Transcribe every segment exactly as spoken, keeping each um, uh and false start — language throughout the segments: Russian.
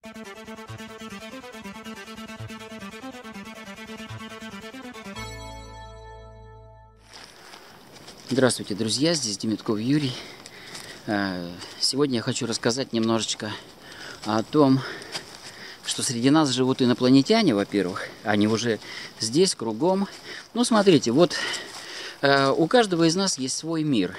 Здравствуйте, друзья, здесь Демитков Юрий. Сегодня я хочу рассказать немножечко о том, что среди нас живут инопланетяне, во-первых. Они уже здесь, кругом. Ну, смотрите, вот у каждого из нас есть свой мир.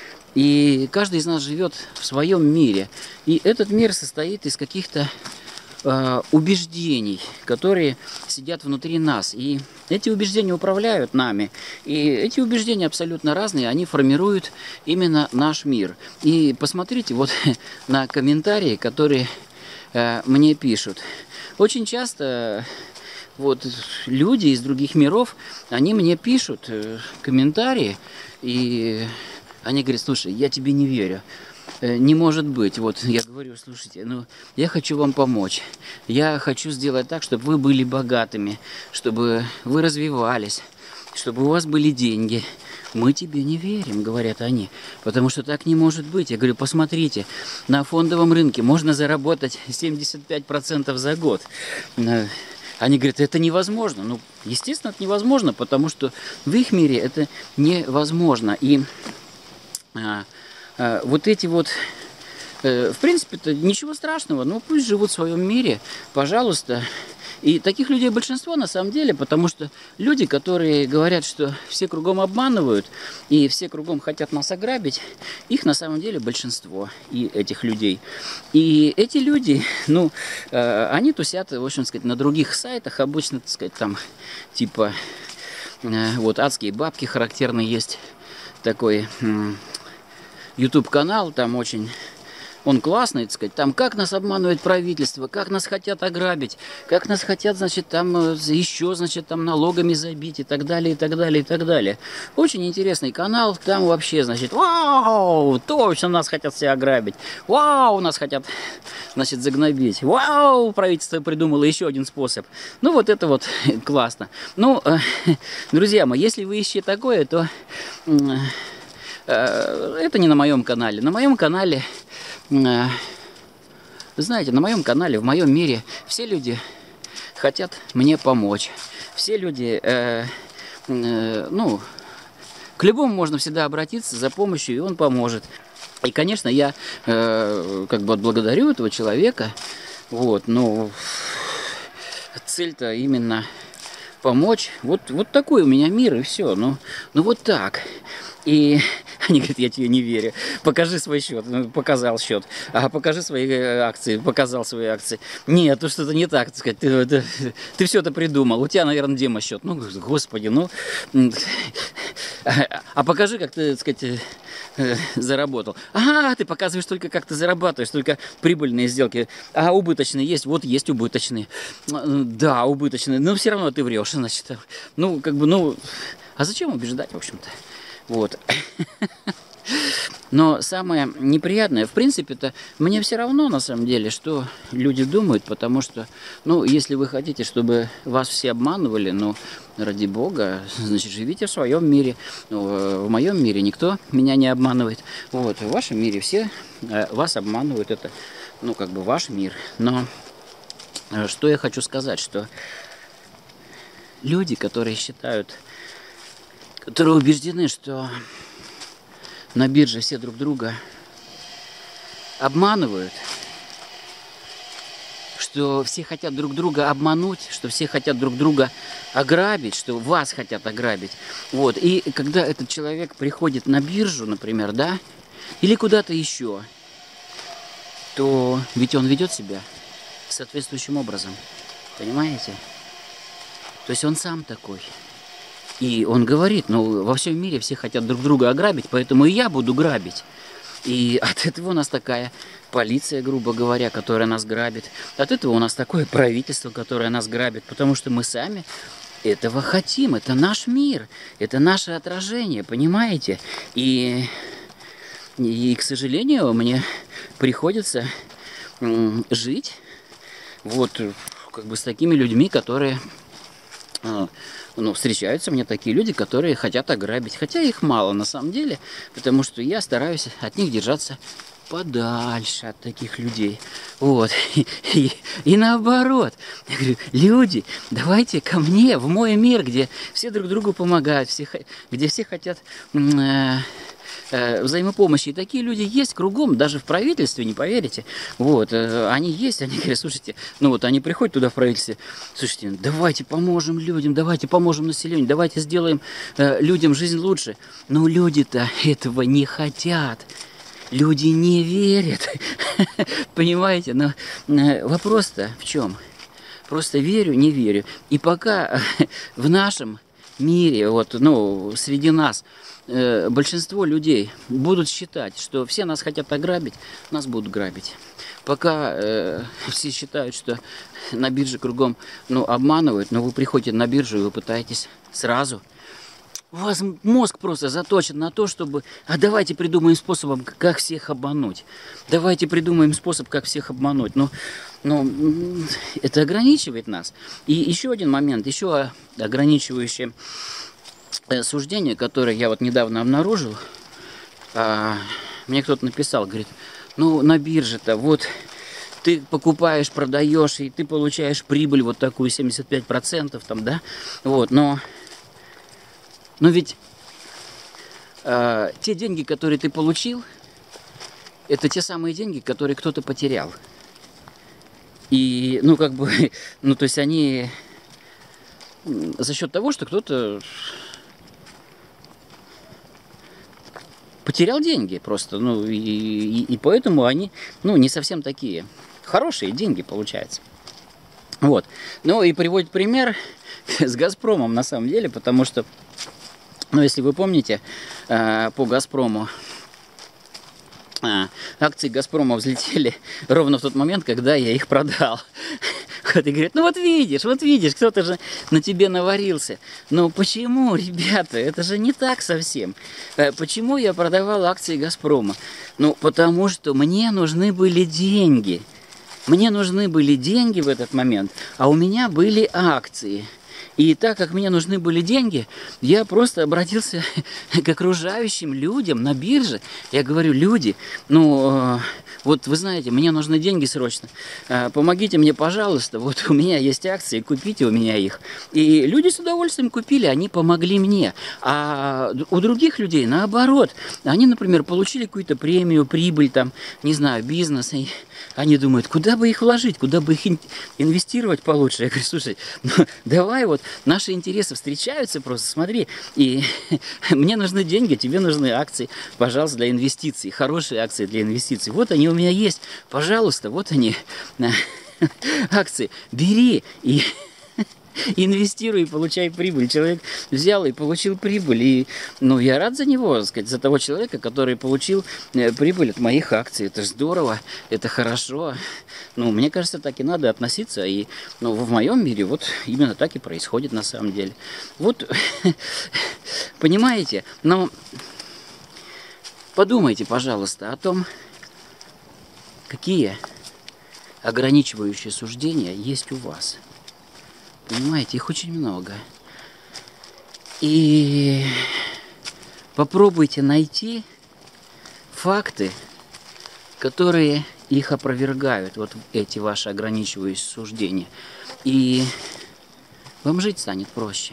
И каждый из нас живет в своем мире. И этот мир состоит из каких-то э, убеждений, которые сидят внутри нас. И эти убеждения управляют нами. И эти убеждения абсолютно разные, они формируют именно наш мир. И посмотрите вот на комментарии, которые э, мне пишут. Очень часто вот люди из других миров, они мне пишут э, комментарии, и они говорят: слушай, я тебе не верю, не может быть. Вот я говорю: слушайте, ну я хочу вам помочь, я хочу сделать так, чтобы вы были богатыми, чтобы вы развивались, чтобы у вас были деньги. Мы тебе не верим, говорят они, потому что так не может быть. Я говорю: посмотрите, на фондовом рынке можно заработать семьдесят пять процентов за год. Они говорят: это невозможно. Ну, естественно, это невозможно, потому что в их мире это невозможно. И а, а, вот эти вот, э, в принципе-то ничего страшного, ну пусть живут в своем мире, пожалуйста. И таких людей большинство на самом деле, потому что люди, которые говорят, что все кругом обманывают и все кругом хотят нас ограбить, их на самом деле большинство, и этих людей. И эти люди, ну, э, они тусят, в общем сказать, на других сайтах, обычно, так сказать, там, типа, э, вот «Адские бабки» характерный есть такой э, YouTube-канал, там очень... Он классный, так сказать, там как нас обманывает правительство, как нас хотят ограбить, как нас хотят, значит, там еще, значит, там налогами забить и так далее, и так далее, и так далее. Очень интересный канал, там вообще, значит, вау, точно нас хотят все ограбить, вау, нас хотят, значит, загнобить, вау, правительство придумало еще один способ. Ну, вот это вот классно. Ну, друзья мои, если вы ищете такое, то это не на моем канале. На моем канале... Знаете, на моем канале, в моем мире все люди хотят мне помочь. Все люди, э, э, ну, к любому можно всегда обратиться за помощью, и он поможет. И, конечно, я э, как бы отблагодарю этого человека. Вот, но цель-то именно помочь. Вот, вот такой у меня мир, и все. Ну, ну вот так. И они говорят: я тебе не верю. Покажи свой счет. Показал счет. А покажи свои акции. Показал свои акции. Нет, то что-то не так, так сказать. Ты, ты, ты все это придумал. У тебя, наверное, демо-счет. Ну, господи, ну. А покажи, как ты, так сказать, заработал. Ага, ты показываешь только, как ты зарабатываешь, только прибыльные сделки. А убыточные есть? Вот есть убыточные. Да, убыточные. Но все равно ты врешь, значит. Ну, как бы, ну. А зачем убеждать, в общем-то? Вот. Но самое неприятное, в принципе-то, мне все равно, на самом деле, что люди думают, потому что, ну, если вы хотите, чтобы вас все обманывали, ну, ради бога, значит, живите в своем мире. Ну, в моем мире никто меня не обманывает. Вот, в вашем мире все вас обманывают, это, ну, как бы ваш мир. Но что я хочу сказать, что люди, которые считают, которые убеждены, что на бирже все друг друга обманывают, что все хотят друг друга обмануть, что все хотят друг друга ограбить, что вас хотят ограбить. Вот. И когда этот человек приходит на биржу, например, да, или куда-то еще, то ведь он ведет себя соответствующим образом. Понимаете? То есть он сам такой. И он говорит: ну, во всем мире все хотят друг друга ограбить, поэтому и я буду грабить. И от этого у нас такая полиция, грубо говоря, которая нас грабит. От этого у нас такое правительство, которое нас грабит, потому что мы сами этого хотим. Это наш мир, это наше отражение, понимаете? И, и к сожалению, мне приходится жить вот как бы с такими людьми, которые... Ну, встречаются мне такие люди, которые хотят ограбить. Хотя их мало на самом деле, потому что я стараюсь от них держаться подальше от таких людей. Вот. И, и, и наоборот. Я говорю, люди, давайте ко мне, в мой мир, где все друг другу помогают, все, где все хотят э, э, взаимопомощи. И такие люди есть кругом, даже в правительстве, не поверите. Вот. Э, они есть, они говорят, слушайте, ну вот они приходят туда в правительстве, слушайте, давайте поможем людям, давайте поможем населению, давайте сделаем э, людям жизнь лучше. Но люди-то этого не хотят. Люди не верят, понимаете? Но вопрос-то в чем? Просто верю, не верю. И пока в нашем мире, вот, ну, среди нас, э, большинство людей будут считать, что все нас хотят ограбить, нас будут грабить. Пока э, все считают, что на бирже кругом, ну, обманывают, но вы приходите на биржу и вы пытаетесь сразу. У вас мозг просто заточен на то, чтобы... А давайте придумаем способ, как всех обмануть. Давайте придумаем способ, как всех обмануть. Но, но это ограничивает нас. И еще один момент, еще ограничивающее суждение, которое я вот недавно обнаружил. Мне кто-то написал, говорит, ну на бирже-то вот... Ты покупаешь, продаешь, и ты получаешь прибыль вот такую семьдесят пять процентов там, да? Вот, но... Но ведь э, те деньги, которые ты получил, это те самые деньги, которые кто-то потерял. И, ну, как бы, ну, то есть они за счет того, что кто-то потерял деньги просто, ну, и, и, и поэтому они, ну, не совсем такие хорошие деньги получаются. Вот. Ну, и приводит пример с Газпромом, на самом деле, потому что, ну, если вы помните, по Газпрому акции Газпрома взлетели ровно в тот момент, когда я их продал. Вот и говорят, ну вот видишь, вот видишь, кто-то же на тебе наварился. Но почему, ребята, это же не так совсем. Почему я продавал акции Газпрома? Ну, потому что мне нужны были деньги. Мне нужны были деньги в этот момент, а у меня были акции. И так как мне нужны были деньги, я просто обратился к окружающим людям на бирже. Я говорю, люди, ну, вот вы знаете, мне нужны деньги срочно. Помогите мне, пожалуйста, вот у меня есть акции, купите у меня их. И люди с удовольствием купили, они помогли мне. А у других людей наоборот. Они, например, получили какую-то премию, прибыль, там, не знаю, бизнес. И они думают, куда бы их вложить, куда бы их инвестировать получше. Я говорю, слушай, ну, давай вот наши интересы встречаются просто, смотри, и мне нужны деньги, тебе нужны акции, пожалуйста, для инвестиций, хорошие акции для инвестиций. Вот они у меня есть, пожалуйста, вот они, акции, бери и инвестируй и получай прибыль. Человек взял и получил прибыль. И, ну, я рад за него, так сказать, за того человека, который получил прибыль от моих акций. Это же здорово, это хорошо. Ну, мне кажется, так и надо относиться. И, ну, в моем мире вот именно так и происходит на самом деле. Вот, понимаете? Но подумайте, пожалуйста, о том, какие ограничивающие суждения есть у вас. Понимаете, их очень много. И попробуйте найти факты, которые их опровергают, вот эти ваши ограничивающие суждения. И вам жить станет проще.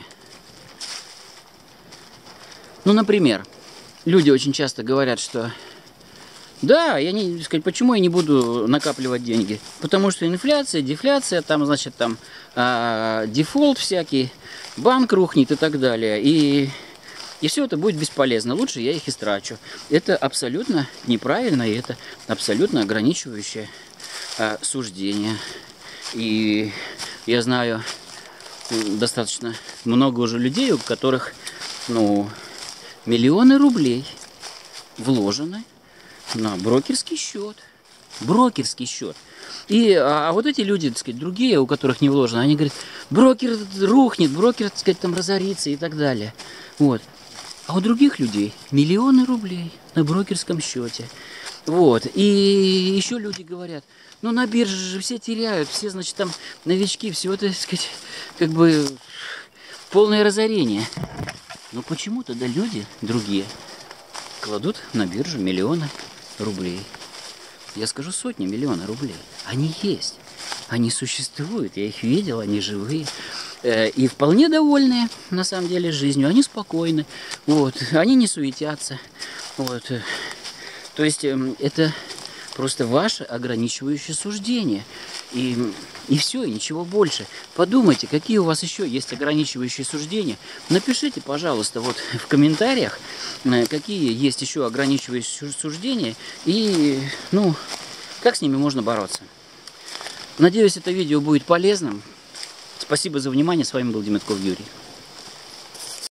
Ну, например, люди очень часто говорят, что да, я не сказать, почему я не буду накапливать деньги? Потому что инфляция, дефляция, там, значит, там э, дефолт всякий, банк рухнет и так далее. И, и все это будет бесполезно. Лучше я их истрачу. Это абсолютно неправильно, и это абсолютно ограничивающее э, суждение. И я знаю достаточно много уже людей, у которых, ну, миллионы рублей вложены на брокерский счет. Брокерский счет. И, а, а вот эти люди, так сказать, другие, у которых не вложено, они говорят, брокер рухнет, брокер, так сказать, там разорится и так далее. Вот. А у других людей миллионы рублей на брокерском счете. Вот. И еще люди говорят, ну на бирже же все теряют, все, значит, там новички, все это, так сказать, как бы полное разорение. Но почему тогда люди другие кладут на биржу миллионы рублей? я скажу сотни, миллионы рублей. Они есть. Они существуют. Я их видел, они живые. И вполне довольные, на самом деле, жизнью. Они спокойны. Вот. Они не суетятся. Вот. То есть это просто ваше ограничивающее суждение. И, и все, и ничего больше. Подумайте, какие у вас еще есть ограничивающие суждения. Напишите, пожалуйста, вот в комментариях, какие есть еще ограничивающие суждения. И, ну, как с ними можно бороться. Надеюсь, это видео будет полезным. Спасибо за внимание. С вами был Демятков Юрий.